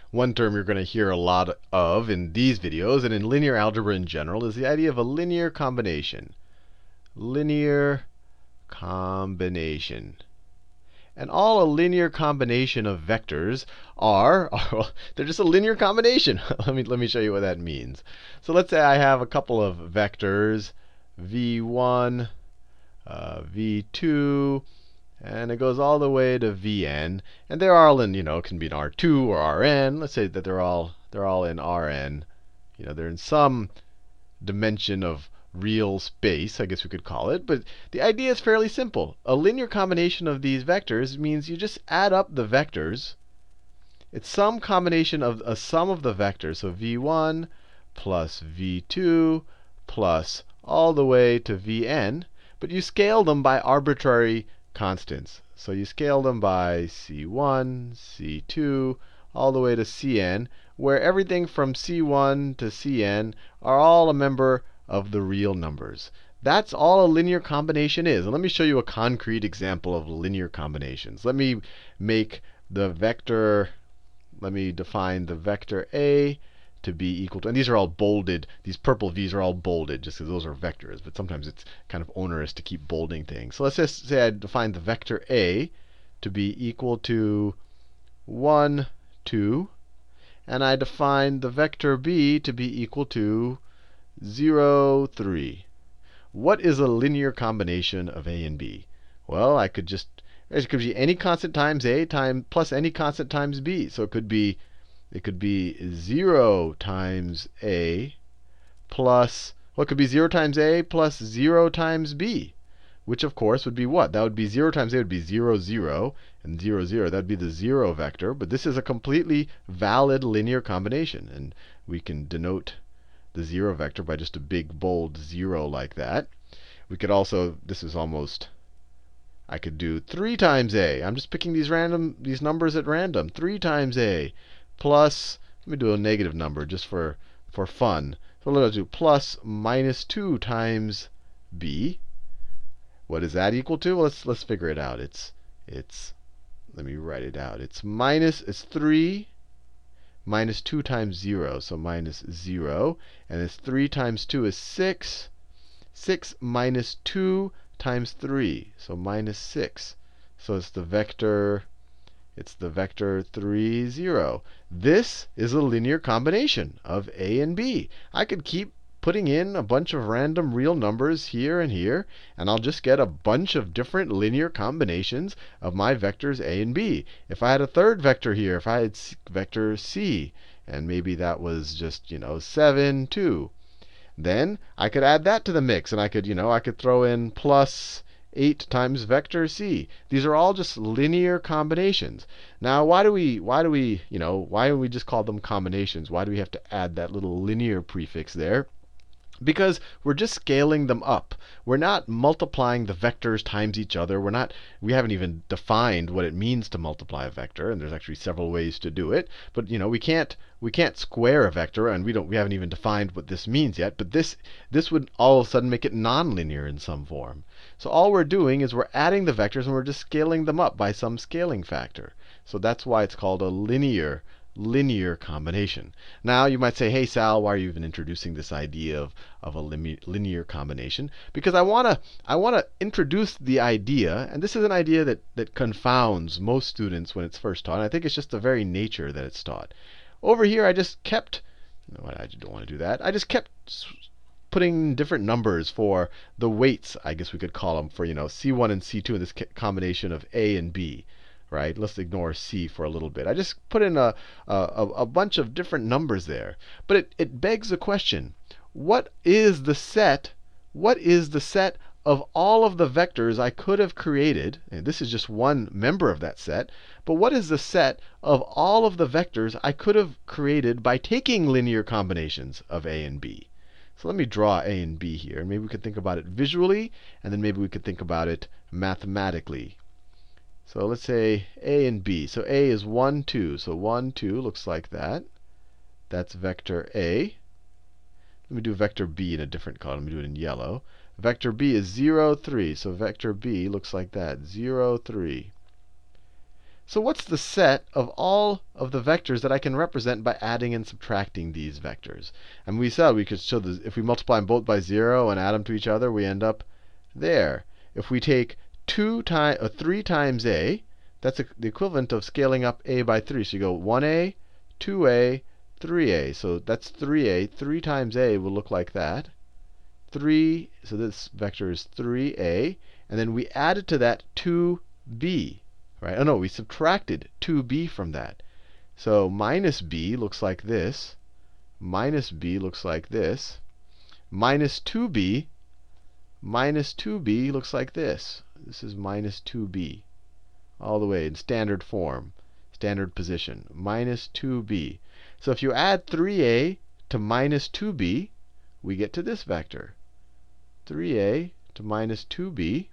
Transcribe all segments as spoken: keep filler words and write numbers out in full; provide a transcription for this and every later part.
One term you're going to hear a lot of in these videos and in linear algebra in general is the idea of a linear combination. Linear combination. And all a linear combination of vectors are, are they're just a linear combination. let me let me show you what that means. So let's say I have a couple of vectors, v one, uh, v two, and it goes all the way to vn, and they're all in, you know, it can be in R two or Rn. Let's say that they're all they're all in Rn. You know, they're in some dimension of real space, I guess we could call it. But the idea is fairly simple. A linear combination of these vectors means you just add up the vectors. It's some combination of a sum of the vectors. So v one plus v two plus all the way to vn. But you scale them by arbitrary constants. So you scale them by c one, c two, all the way to cn, where everything from c one to cn are all a member of the real numbers. That's all a linear combination is. And let me show you a concrete example of linear combinations. Let me make the vector, let me define the vector A to be equal to, and these are all bolded, these purple V's are all bolded just because those are vectors, but sometimes it's kind of onerous to keep bolding things. So let's just say I define the vector A to be equal to one, two, and I define the vector B to be equal to zero, three. What is a linear combination of A and B? Well, I could just, it could be any constant times A time plus any constant times B. So it could be it could be zero times A plus, well, it could be zero times A plus zero times B, which of course would be what? That would be zero times A would be zero, zero, and zero, zero. That would be the zero vector. But this is a completely valid linear combination. And we can denote the zero vector by just a big bold zero like that. We could also, this is almost, I could do three times A. I'm just picking these random, these numbers at random. three times A plus, let me do a negative number just for, for fun. So let's do plus minus two times B. What is that equal to? Well, let's, let's figure it out. It's, it's, let me write it out. It's minus, it's three minus two times zero, so minus zero. And it's three times two is six. six minus two times three, so minus six. So it's the vector, it's the vector three, zero. This is a linear combination of A and B. I could keep putting in a bunch of random real numbers here and here, and I'll just get a bunch of different linear combinations of my vectors A and B. If I had a third vector here, if I had vector C, and maybe that was just, you know, seven, two, then I could add that to the mix, and I could, you know, I could throw in plus eight times vector C. These are all just linear combinations. Now, why do we, why do we, you know, why do we just call them combinations? Why do we have to add that little linear prefix there? Because we're just scaling them up. We're not multiplying the vectors times each other. We're not, we haven't even defined what it means to multiply a vector, and there's actually several ways to do it. But you know, we can't we can't square a vector, and we don't we haven't even defined what this means yet. But this this would all of a sudden make it nonlinear in some form. So all we're doing is we're adding the vectors, and we're just scaling them up by some scaling factor. So that's why it's called a linear linear combination. Now you might say, hey Sal, why are you even introducing this idea of, of a linear combination? Because I want to I want to introduce the idea, and this is an idea that, that confounds most students when it's first taught. And I think it's just the very nature that it's taught. Over here I just kept, no, I don't want to do that. I just kept putting different numbers for the weights, I guess we could call them, for, you know, C one and C two in this combination of A and B. Right? Let's ignore C for a little bit. I just put in a, a, a bunch of different numbers there. But it, it begs the question, what is the set, what is the set of all of the vectors I could have created? And this is just one member of that set. But what is the set of all of the vectors I could have created by taking linear combinations of A and B? So let me draw A and B here. Maybe we could think about it visually, and then maybe we could think about it mathematically. So let's say A and B. So A is one, two. So one, two looks like that. That's vector A. Let me do vector B in a different color. Let me do it in yellow. Vector B is zero, three. So vector B looks like that, zero, three. So what's the set of all of the vectors that I can represent by adding and subtracting these vectors? And we said we could show this. If we multiply them both by zero and add them to each other, we end up there. If we take two times, uh, three times a, that's a, the equivalent of scaling up a by three. So you go one a, two a, three a. So that's three a. three times a will look like that. three, so this vector is three a. And then we added to that two b. Right? Oh no, we subtracted two b from that. So minus b looks like this. Minus b looks like this. Minus two b, minus two b looks like this. This is minus two b. All the way in standard form, standard position. Minus two b. So if you add three a to minus two b, we get to this vector. three a to minus two b.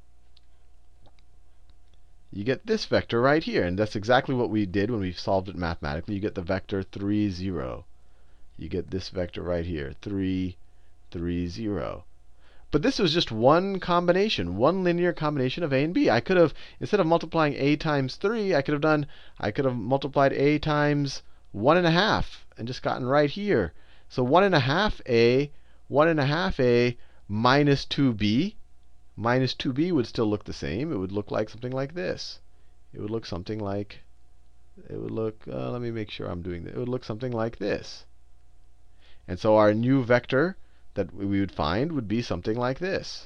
You get this vector right here. And that's exactly what we did when we solved it mathematically. You get the vector three, zero. You get this vector right here, three, three, zero. But this was just one combination, one linear combination of a and b. I could have, instead of multiplying a times three, I could have done, I could have multiplied a times one and a half and just gotten right here. So one and a half a, one and a half a minus two b. Minus two b would still look the same. It would look like something like this. It would look something like, it would look, uh, let me make sure I'm doing this. It would look something like this. And so our new vector that we would find would be something like this.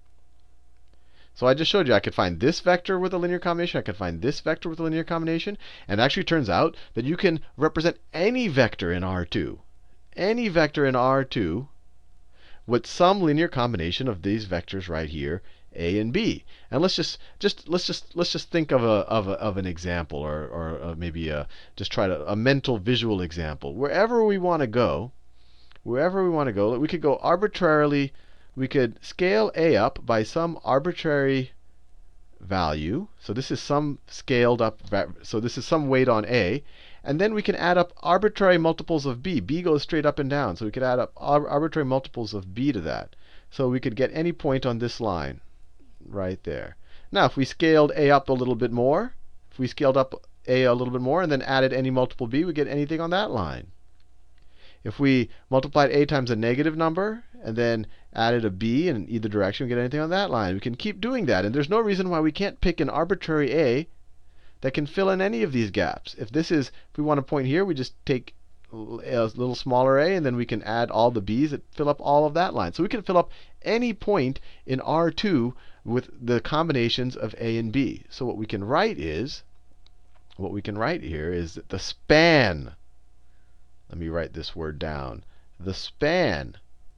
So I just showed you I could find this vector with a linear combination. I could find this vector with a linear combination. And it actually turns out that you can represent any vector in R two. Any vector in R two with some linear combination of these vectors right here, a and b. And let's just just let's just let's just think of a of a, of an example, or or uh, maybe a, just try to a mental visual example. Wherever we want to go, wherever we want to go, we could go arbitrarily. We could scale a up by some arbitrary value. So this is some scaled up. So this is some weight on a. And then we can add up arbitrary multiples of b. b goes straight up and down. So we could add up arbitrary multiples of b to that. So we could get any point on this line right there. Now, if we scaled a up a little bit more, if we scaled up a a little bit more and then added any multiple b, we get anything on that line. If we multiplied a times a negative number and then added a b in either direction, we get anything on that line. We can keep doing that. And there's no reason why we can't pick an arbitrary a that can fill in any of these gaps. If this is, if we want a point here, we just take a little smaller a, and then we can add all the b's that fill up all of that line. So we can fill up any point in R two with the combinations of a and b. So what we can write is, what we can write here is that the span, let me write this word down, the span,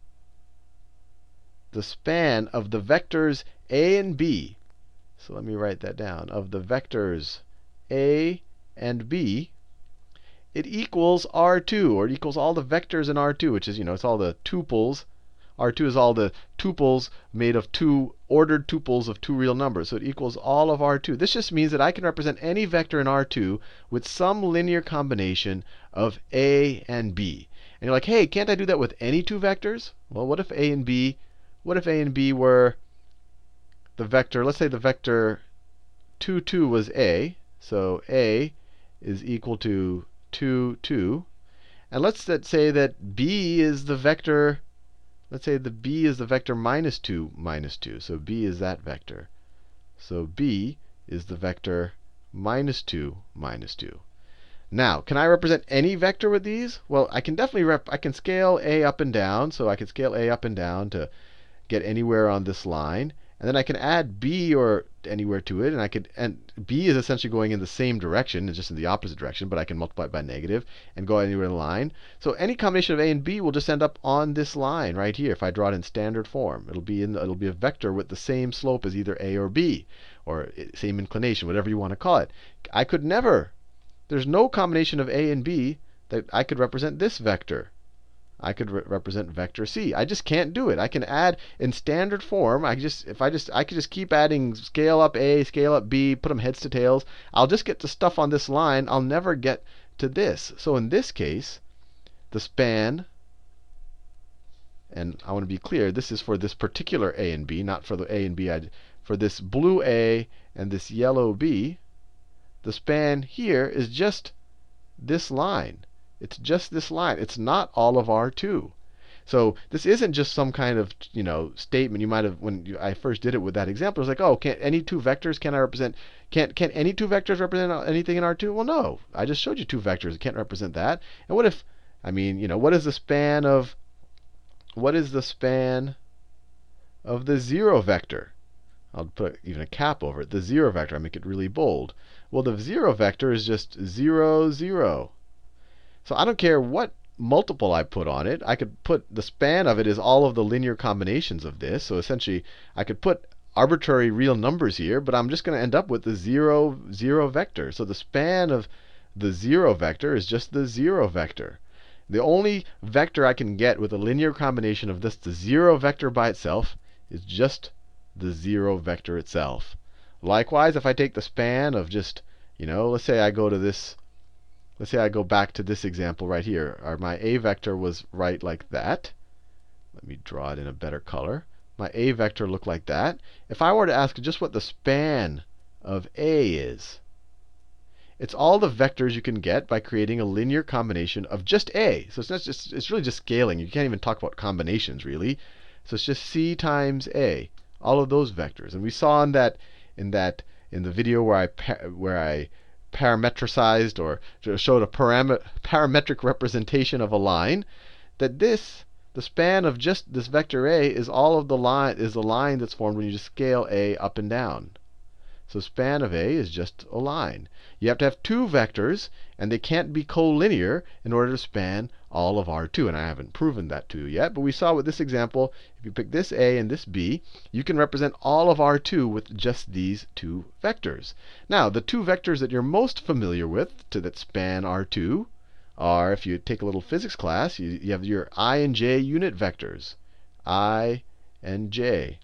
the span of the vectors a and b. So let me write that down. Of the vectors a and b, it equals R two, or it equals all the vectors in R two, which is, you know, it's all the tuples. R two is all the tuples made of two ordered tuples of two real numbers. So it equals all of R two. This just means that I can represent any vector in R two with some linear combination of a and b. And you're like, hey, can't I do that with any two vectors? Well, what if a and b, what if a and b were the vector, let's say the vector two, two was a. So a is equal to two, two. And let's say that b is the vector, let's say the b is the vector minus two, minus two. So b is that vector. So b is the vector minus two, minus two. Now, can I represent any vector with these? Well, I can definitely rep I can scale a up and down. So I can scale a up and down to get anywhere on this line. And then I can add b or anywhere to it, and I could, and b is essentially going in the same direction, it's just in the opposite direction, but I can multiply it by negative and go anywhere in the line. So any combination of a and b will just end up on this line right here. If I draw it in standard form, it'll be in, it'll be a vector with the same slope as either a or b, or same inclination, whatever you want to call it. I could never, there's no combination of a and b that I could represent this vector. I could re represent vector c. I just can't do it. I can add in standard form. I just, if I just, I could just keep adding scale up a, scale up b, put them heads to tails. I'll just get to stuff on this line. I'll never get to this. So in this case, the span, and I want to be clear, this is for this particular a and b, not for the a and b. I, for this blue a and this yellow b, the span here is just this line. It's just this line. It's not all of R two. So this isn't just some kind of, you know, statement you might have, when you, I first did it with that example, it was like, oh, can't any two vectors, can I represent, can't, can any two vectors represent anything in R two? Well, no. I just showed you two vectors. It can't represent that. And what if, I mean, you know, what is the span of, what is the span of the zero vector? I'll put even a cap over it. The zero vector, I make it really bold. Well, the zero vector is just zero, zero. So I don't care what multiple I put on it. I could put the span of it is all of the linear combinations of this. So essentially, I could put arbitrary real numbers here, but I'm just going to end up with the zero, zero vector. So the span of the zero vector is just the zero vector. The only vector I can get with a linear combination of this, the zero vector by itself, is just the zero vector itself. Likewise, if I take the span of just, you know, let's say I go to this, let's say I go back to this example right here. Or my a vector was right like that. Let me draw it in a better color. My a vector looked like that. If I were to ask just what the span of A is, it's all the vectors you can get by creating a linear combination of just A. So it's not just, it's really just scaling. You can't even talk about combinations really. So it's just C times A, all of those vectors. And we saw in that in that in the video where I where I parametricized or showed a param parametric representation of a line, that this, the span of just this vector A, is all of the line is the line that's formed when you just scale A up and down. So span of A is just a line. You have to have two vectors, and they can't be collinear in order to span all of R two. And I haven't proven that to you yet, but we saw with this example, if you pick this A and this B, you can represent all of R two with just these two vectors. Now, the two vectors that you're most familiar with to that span R two are, if you take a little physics class, you, you have your I and j unit vectors. I and j.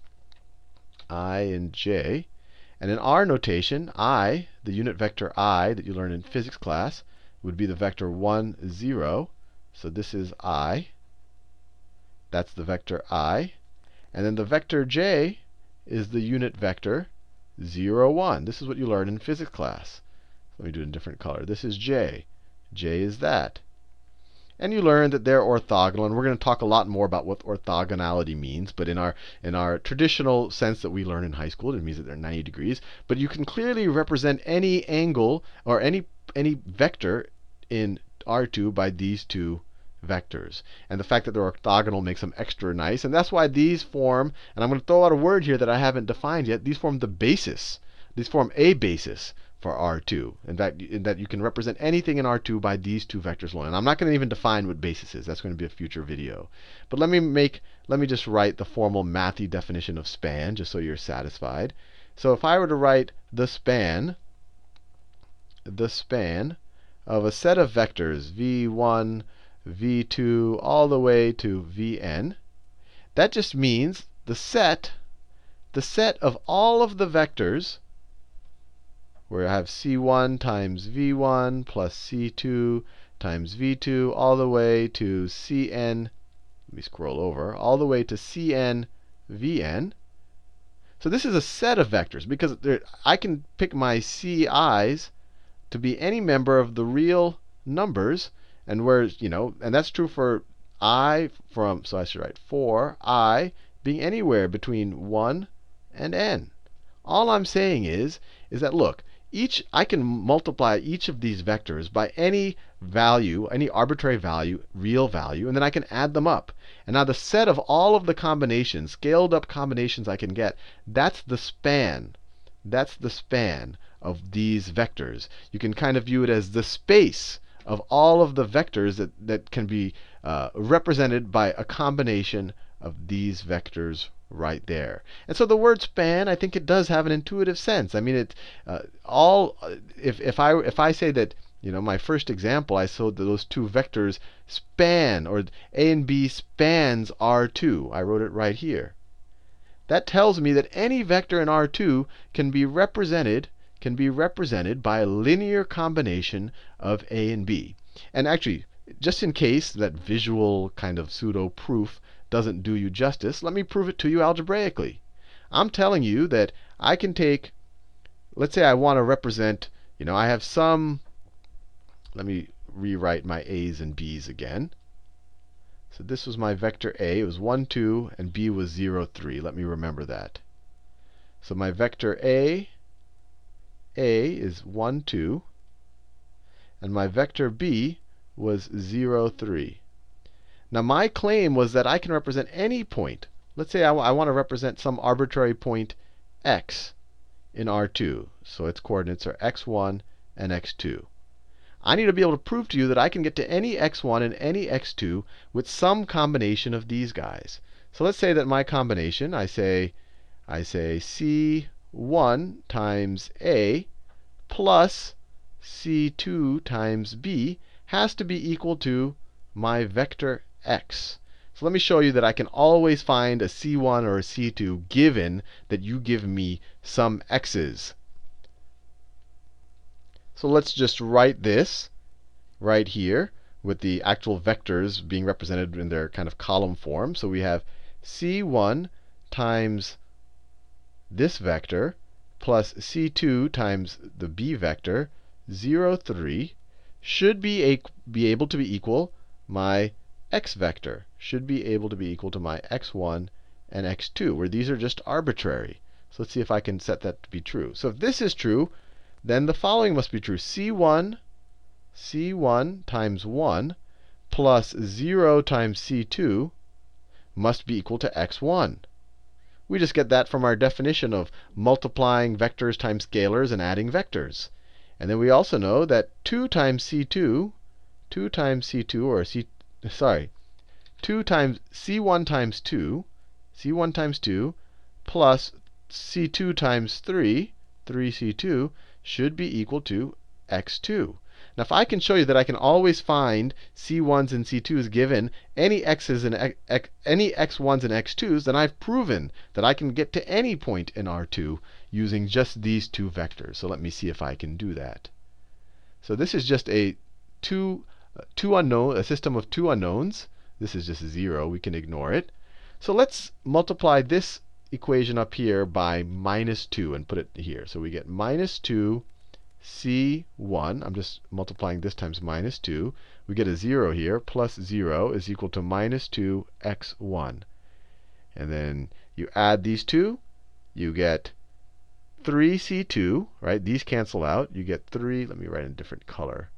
I and j. And in R notation, I, the unit vector I that you learn in physics class, would be the vector one, zero. So this is I. That's the vector I. And then the vector j is the unit vector zero, one. This is what you learn in physics class. Let me do it in a different color. This is j. J is that. And you learn that they're orthogonal. And we're going to talk a lot more about what orthogonality means. But in our, in our traditional sense that we learn in high school, it means that they're ninety degrees. But you can clearly represent any angle or any, any vector in R two by these two vectors. And the fact that they're orthogonal makes them extra nice. And that's why these form, and I'm going to throw out a word here that I haven't defined yet, these form the basis. These form a basis for R two. In fact, in that you can represent anything in R two by these two vectors alone. And I'm not going to even define what basis is. That's going to be a future video. But let me make, let me just write the formal mathy definition of span, just so you're satisfied. So if I were to write the span, the span of a set of vectors, v one, v two, all the way to vn, that just means the set, the set of all of the vectors, where I have c one times v one plus c two times v two, all the way to cn, let me scroll over, all the way to cn vn. So this is a set of vectors, because there, I can pick my ci's to be any member of the real numbers, and where, you know, and that's true for I from, so I should write for I being anywhere between one and n. All I'm saying is, is that look, each, I can multiply each of these vectors by any value, any arbitrary value, real value, and then I can add them up. And now the set of all of the combinations, scaled up combinations I can get, that's the span. That's the span of these vectors. You can kind of view it as the space of all of the vectors that, that can be uh, represented by a combination of these vectors right there. And so the word span, I think it does have an intuitive sense. I mean, it uh, all if if I if I say that, you know, my first example, I showed that those two vectors span, or A and B spans R two. I wrote it right here. That tells me that any vector in R two can be represented can be represented by a linear combination of A and B. And actually, just in case that visual kind of pseudo proof doesn't do you justice, let me prove it to you algebraically. I'm telling you that I can take, let's say I want to represent, You know, I have some, let me rewrite my a's and b's again. So this was my vector A. It was one, two, and B was zero, three. Let me remember that. So my vector A, A is one, two, and my vector B was zero, three. Now my claim was that I can represent any point. Let's say I, I want to represent some arbitrary point x in R two. So its coordinates are x one and x two. I need to be able to prove to you that I can get to any x one and any x two with some combination of these guys. So let's say that my combination, I say, I say c one times A plus c two times B has to be equal to my vector x. So let me show you that I can always find a c one or a c two given that you give me some x's. So let's just write this right here with the actual vectors being represented in their kind of column form. So we have c one times this vector plus c two times the b vector, zero, three, should be, a, be able to be equal my x vector, should be able to be equal to my x one and x two, where these are just arbitrary. So let's see if I can set that to be true. So if this is true, then the following must be true. c one, c one times one plus zero times c two must be equal to x one. We just get that from our definition of multiplying vectors times scalars and adding vectors. And then we also know that two times c two, two times c two, or c, sorry, two times c one times two, c one times two, plus c two times three, three c two, should be equal to x two. Now, if I can show you that I can always find c ones and c twos given any x's and x, any x ones and x twos, then I've proven that I can get to any point in R two using just these two vectors. So let me see if I can do that. So this is just a two, uh, two unknown, a system of two unknowns. This is just zero. We can ignore it. So let's multiply this equation up here by minus two and put it here. So we get minus two c one. I'm just multiplying this times minus two. We get a zero here. Plus zero is equal to minus two x one. And then you add these two. You get three c two, right? These cancel out. You get three. Let me write in a different color.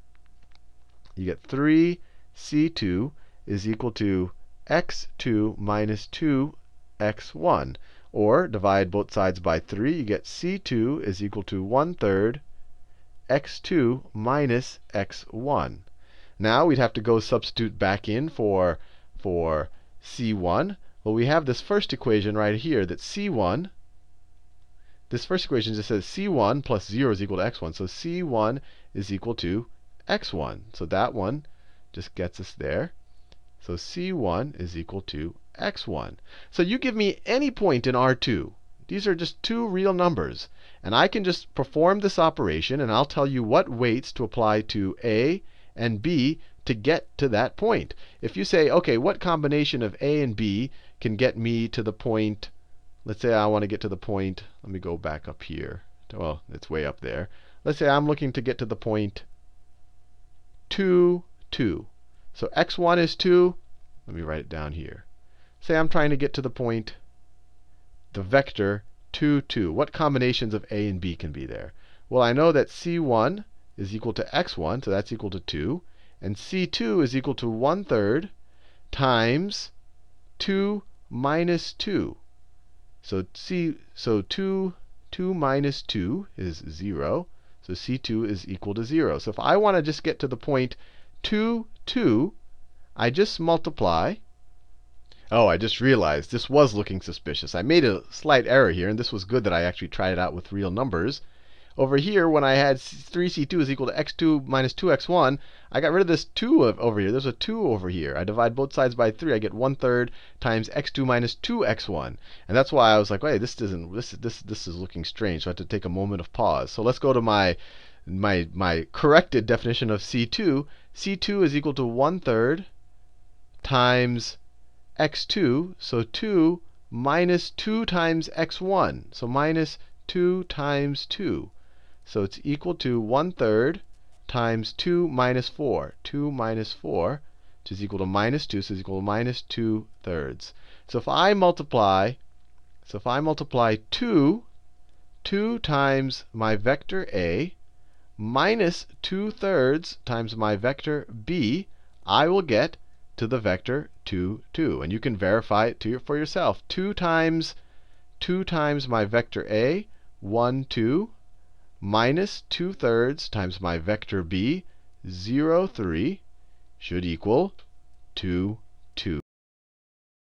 You get three c two is equal to x two minus two x one. Or divide both sides by three. You get c two is equal to one third x two minus x one. Now we'd have to go substitute back in for, for c one. Well, we have this first equation right here that c one, this first equation just says c one plus zero is equal to x one. So c one is equal to x one. So that one just gets us there. So c one is equal to x one. So you give me any point in R two. These are just two real numbers. And I can just perform this operation, and I'll tell you what weights to apply to A and B to get to that point. If you say, OK, what combination of A and B can get me to the point, let's say I want to get to the point, let me go back up here. Well, it's way up there. Let's say I'm looking to get to the point two, two. So x one is two. Let me write it down here. Say I'm trying to get to the point, the vector two, two. What combinations of A and B can be there? Well, I know that c one is equal to x one, so that's equal to two. And c two is equal to one third times two minus two. So c, so two, two minus two is zero. So c two is equal to zero. So if I want to just get to the point two, two, I just multiply. Oh, I just realized this was looking suspicious. I made a slight error here, and this was good that I actually tried it out with real numbers. Over here, when I had three c two is equal to x two minus two x one, I got rid of this two over here. There's a two over here. I divide both sides by three. I get one third times x two minus two x one. And that's why I was like, wait, this doesn't, this, this, this is looking strange. So I had to take a moment of pause. So let's go to my, my, my corrected definition of c two. c two is equal to one third times x two, so two minus two times x one. So minus two times two. So it's equal to one third times two minus four. two minus four, which is equal to minus two, so it's equal to minus two thirds. So if I multiply, so if I multiply two, two times my vector A minus two thirds times my vector B, I will get to the vector two, two. And you can verify it to your, for yourself. two times two times my vector A, one, two, minus two thirds times my vector B, zero, three, should equal two,